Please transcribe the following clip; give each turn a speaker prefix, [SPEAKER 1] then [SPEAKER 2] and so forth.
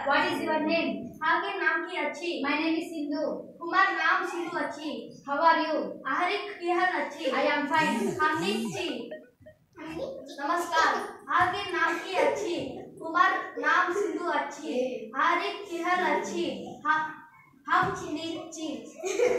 [SPEAKER 1] What is your name?
[SPEAKER 2] आगे नाम की अच्छी।
[SPEAKER 1] My name is Sindhu.
[SPEAKER 2] Kumar नाम सिंधु अच्छी।
[SPEAKER 1] How are you?
[SPEAKER 2] आहरिक किहन अच्छी।
[SPEAKER 1] I am fine.
[SPEAKER 2] हमनी ची। नमस्कार। आगे नाम की अच्छी। कुमार नाम सिंधु अच्छी। आहरिक किहन अच्छी। हम चिनी ची।